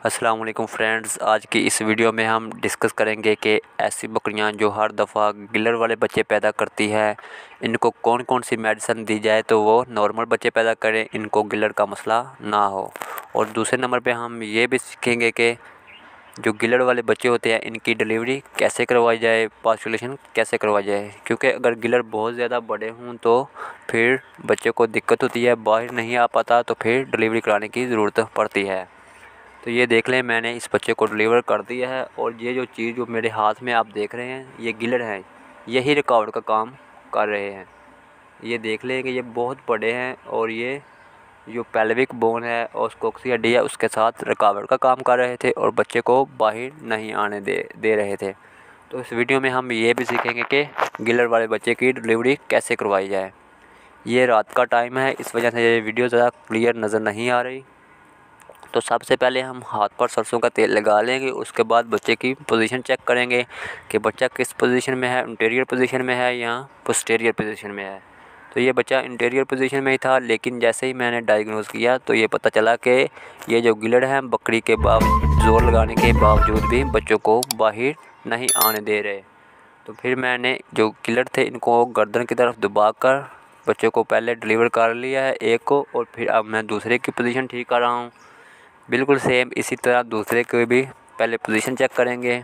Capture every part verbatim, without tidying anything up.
अस्सलाम वालेकुम फ्रेंड्स, आज की इस वीडियो में हम डिस्कस करेंगे कि ऐसी बकरियां जो हर दफ़ा गिलर वाले बच्चे पैदा करती है, इनको कौन कौन सी मेडिसिन दी जाए तो वो नॉर्मल बच्चे पैदा करें, इनको गिलर का मसला ना हो। और दूसरे नंबर पे हम ये भी सीखेंगे कि जो गिलर वाले बच्चे होते हैं इनकी डिलीवरी कैसे करवाई जाए, पास्चुलेशन कैसे करवाई जाए, क्योंकि अगर गिलर बहुत ज़्यादा बड़े हों तो फिर बच्चे को दिक्कत होती है, बाहर नहीं आ पाता, तो फिर डिलीवरी कराने की ज़रूरत पड़ती है। तो ये देख लें, मैंने इस बच्चे को डिलीवर कर दिया है और ये जो चीज़ जो मेरे हाथ में आप देख रहे हैं ये गिलर हैं, यही रुकावट का काम कर रहे हैं। ये देख लें कि ये बहुत बड़े हैं और ये जो पेल्विक बोन है और कोक्सी हड्डी है उसके साथ रुकावट का काम कर रहे थे और बच्चे को बाहर नहीं आने दे दे रहे थे। तो इस वीडियो में हम ये भी सीखेंगे कि गिलर वाले बच्चे की डिलीवरी कैसे करवाई जाए। ये रात का टाइम है, इस वजह से ये वीडियो ज़्यादा क्लियर नज़र नहीं आ रही। तो सबसे पहले हम हाथ पर सरसों का तेल लगा लेंगे, उसके बाद बच्चे की पोजीशन चेक करेंगे कि बच्चा किस पोजीशन में है, इंटीरियर पोजीशन में है या पोस्टीरियर पोजीशन में है। तो ये बच्चा इंटीरियर पोजीशन में ही था, लेकिन जैसे ही मैंने डायग्नोज किया तो ये पता चला कि ये जो गिलड़ हैं बकरी के बावजूद जोर लगाने के बावजूद भी बच्चों को बाहर नहीं आने दे रहे। तो फिर मैंने जो गिलड़ थे इनको गर्दन की तरफ दबा कर बच्चों को पहले डिलीवर कर लिया है एक को, और फिर अब मैं दूसरे की पोजीशन ठीक कर रहा हूँ। बिल्कुल सेम इसी तरह दूसरे को भी पहले पोजीशन चेक करेंगे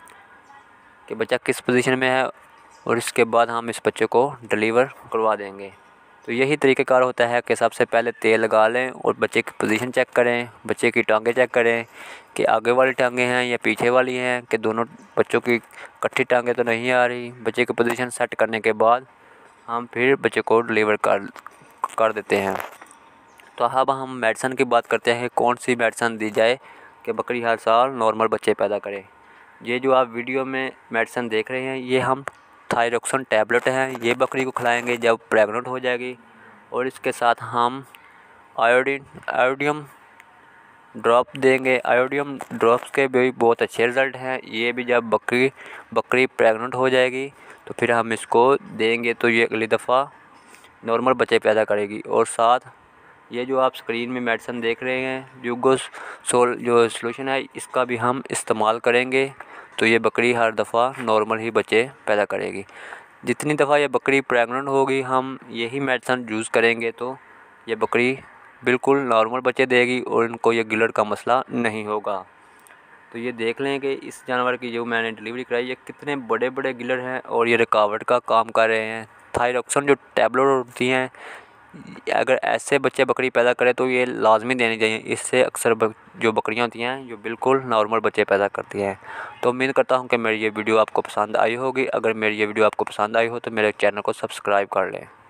कि बच्चा किस पोजीशन में है और इसके बाद हम इस बच्चे को डिलीवर करवा देंगे। तो यही तरीक़ेकार होता है कि सबसे पहले तेल लगा लें और बच्चे की पोजीशन चेक करें, बच्चे की टांगें चेक करें कि आगे वाली टांगें हैं या पीछे वाली हैं, कि दोनों बच्चों की इकट्ठी टांगें तो नहीं आ रही। बच्चे की पोजीशन सेट करने के बाद हम फिर बच्चे को डिलीवर कर कर देते हैं। तो अब हम मेडिसिन की बात करते हैं, कौन सी मेडिसिन दी जाए कि बकरी हर साल नॉर्मल बच्चे पैदा करे। ये जो आप वीडियो में मेडिसिन देख रहे हैं ये हम थायरोक्सिन टैबलेट हैं, ये बकरी को खिलाएंगे जब प्रेग्नेंट हो जाएगी। और इसके साथ हम आयोडीन आयोडियम ड्रॉप देंगे। आयोडियम ड्रॉप्स के भी बहुत अच्छे रिज़ल्ट हैं। ये भी जब बकरी बकरी प्रेग्नेंट हो जाएगी तो फिर हम इसको देंगे तो ये अगली दफ़ा नॉर्मल बच्चे पैदा करेगी। और साथ ये जो आप स्क्रीन में मेडिसिन देख रहे हैं यूगोस सोल जो सॉल्यूशन है इसका भी हम इस्तेमाल करेंगे तो ये बकरी हर दफ़ा नॉर्मल ही बच्चे पैदा करेगी। जितनी दफ़ा ये बकरी प्रेग्नेंट होगी हम यही मेडिसिन यूज़ करेंगे तो ये बकरी बिल्कुल नॉर्मल बच्चे देगी और इनको ये गिलर का मसला नहीं होगा। तो ये देख लें कि इस जानवर की जो मैंने डिलीवरी कराई ये कितने बड़े बड़े गिलर हैं और ये रुकावट का काम कर रहे हैं। थायरोक्सिन जो टैबलेट होती हैं अगर ऐसे बच्चे बकरी पैदा करे तो ये लाजमी देनी चाहिए। इससे अक्सर बक, जो बकरियां होती हैं जो बिल्कुल नॉर्मल बच्चे पैदा करती हैं। तो उम्मीद करता हूं कि मेरी ये वीडियो आपको पसंद आई होगी। अगर मेरी ये वीडियो आपको पसंद आई हो तो मेरे चैनल को सब्सक्राइब कर लें।